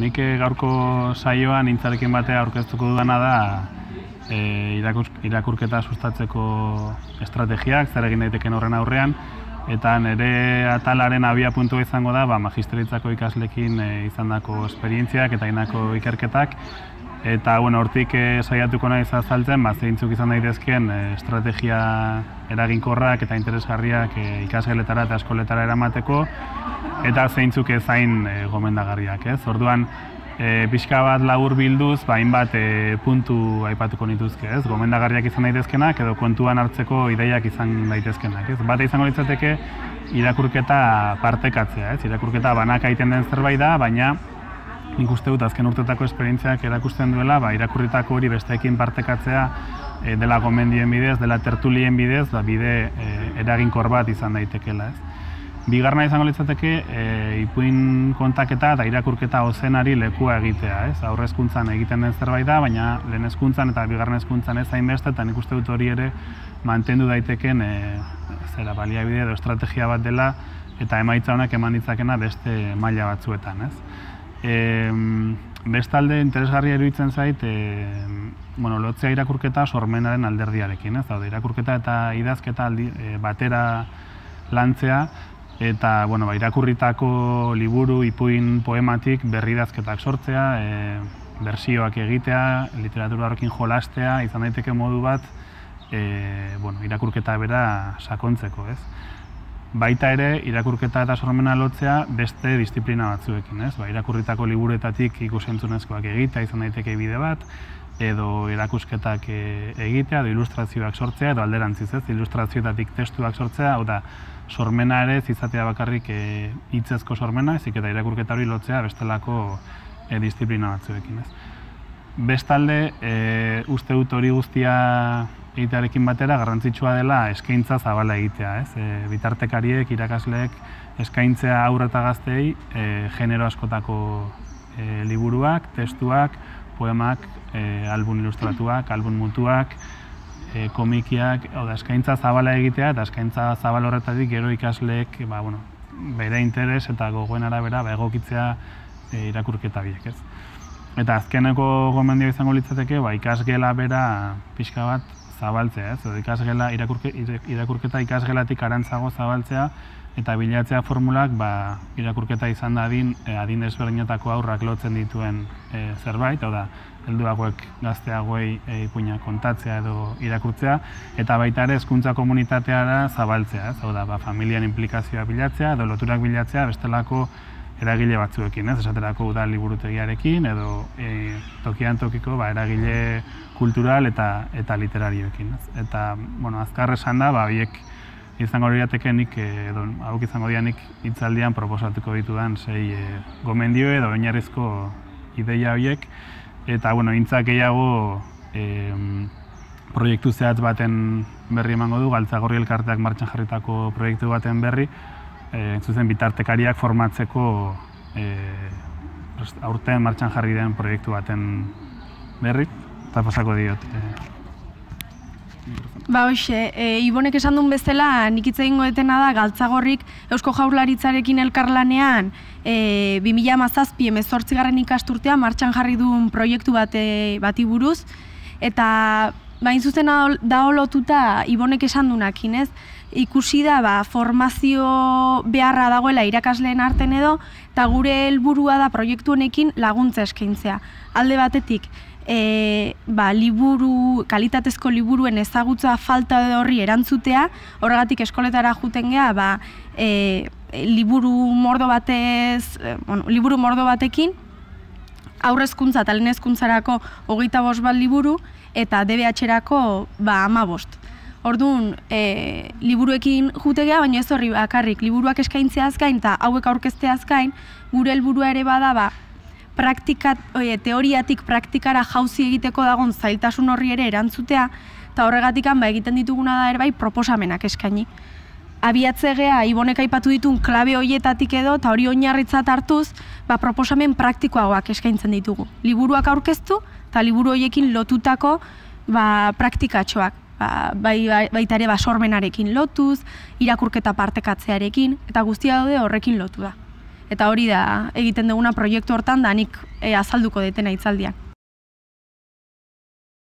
nik gaurko saioan intzarekin batea aurkeztuko dudana da irakurketa sustatzeko estrategiak, zer egin daiteken horren aurrean, eta nire atalaren abiapuntua izango da magisteritzako ikaslekin izandako esperientziak eta egindako ikerketak, eta hortik saiatuko naiz azaltzen zeintzuk izan daitezkeen estrategia eraginkorrak eta interesgarriak ikasgeletara eta eskoletara eramateko, eta zeintzuk ezain gomendagarriak. Orduan, pixka bat labur bilduz, hainbat puntu aipatuko nituzke, gomendagarriak izan daitezkenak edo kontuan hartzeko ideiak izan daitezkenak. Bate izango litzateke irakurketa partekatzea, irakurketa banaka egiten den zerbait da, baina nik uste dut azken urtetako esperientziak erakusten duela, irakurritako hori besteekin partekatzea dela gomendien bidez, dela tertulien bidez, bide eraginkor bat izan daitekeela. Bigarna izango litzateke ipuin kontaketa eta irakurketa ozenari lekua egitea. Aurre hezkuntzan egiten den zerbait da, baina lehen hezkuntzan eta bigarren hezkuntzan ez hainbeste, eta nik uste dut hori ere mantendu daiteken baliabide edo estrategia bat dela eta emaitza honak eman ditzakena beste maila batzuetan. Bestalde interesgarria iruditzen zait lotzea irakurketa sormenaren alderdiarekin. Irakurketa eta idazketa batera lantzea, eta irakurritako liburu, ipuin, poematik berridazketak sortzea, bersioak egitea, literatura horrekin jolastea, izan daiteke modu bat irakurketa bera sakontzeko. Baita ere, irakurketa eta sormena lotzea beste disiplina batzuekin. Irakurritako liburuetatik ikusentzunezkoak egitea izan daiteke bide bat, edo erakusketak egitea, edo ilustrazioak sortzea, edo alderantziz, ilustrazioetatik testuak sortzea, oda sormena ere izatea bakarrik hitzezko sormena, ezik eta irakurketa hori lotzea bestelako disiplina batzuekin. Bestalde, uste dut hori guztia egitearekin batera garrantzitsua dela eskaintza zabala egitea. Bitartekariek, irakasleek eskaintzea haur eta gazteei genero askotako liburuak, testuak, poemak, album ilustratuak, album mutuak, komikiak, eskaintza zabala egitea, eta eskaintza zabal horretatik gero ikasleek bere interes eta gogoen arabera egokitzea irakurketa biek. Eta azkeneko gomendio izango litzateke ikasgela bera pixka bat zabaltzea, irakurketa ikasgelatik arantzago zabaltzea, eta bilatzea formulak irakurketa izan da adin desberdinetako haurrak lotzen dituen zerbait, hau da, helduagoek gazteagoei ipuinak kontatzea edo irakurtzea, eta baita ere hezkuntza komunitateara zabaltzea, hau da, familian implikazioa bilatzea edo loturak bilatzea bestelako eragile batzuekin, esaterako udal liburutegiarekin edo tokian tokiko eragile kultural eta literarioekin. Eta, azkar esan da, horiek izango lirateke nik, edo hauk izango dira nik hitzaldian proposatuko ditudan 6 gomendio edo oinarrizko ideia horiek, eta hintzak gehiago proiektu zehatz baten berri emango du, Galtzagorri elkarteak martxan jarritako proiektu baten berri, zuzen bitartekariak formatzeko aurten martxan jarri den proiektu baten berri, eta pasako diot. Hoxe, Ibonek esan duen bezala, nik hitz egingo detena da Galtzagorrik Eusko Jaurlaritzarekin elkarlanean 2017-18 ikasturtea martxan jarri duen proiektu bati buruz, eta bain zuzena da lotuta Ibonek esan duenakin, ikusi da formazio beharra dagoela irakasleen arten edo, eta gure helburua da proiektu honekin laguntza eskaintzea. Alde batetik, kalitatezko liburuen ezagutza falta horri erantzutea, horregatik eskoletara juten gea, liburu mordo batekin, aurre hezkuntza eta lehen hezkuntzarako 25 bat liburu, eta DBH-erako 15. Orduan, liburuekin jutegea, baina ez horri bakarrik, liburuak eskaintzeaz gain, eta hauek aurkezteaz gain, gure helburua ere bada, teoriatik praktikara jauzi egiteko dagoen zailtasun horri ere erantzutea, eta horregatik egiten dituguna da ere proposamenak eskaini. Abiatzegea, Ibonek aipatu ditun klabe horietatik edo, eta hori oinarritzat hartuz, proposamen praktikoagoak eskaintzen ditugu. Liburuak aurkeztu, eta liburu horiekin lotutako praktikatxoak. Baita ere sormenarekin lotuz, irakurketa partekatzearekin, eta guztia daude horrekin lotu da. eta hori da egiten duguna proiektu hortan da nik azalduko detena hitzaldian.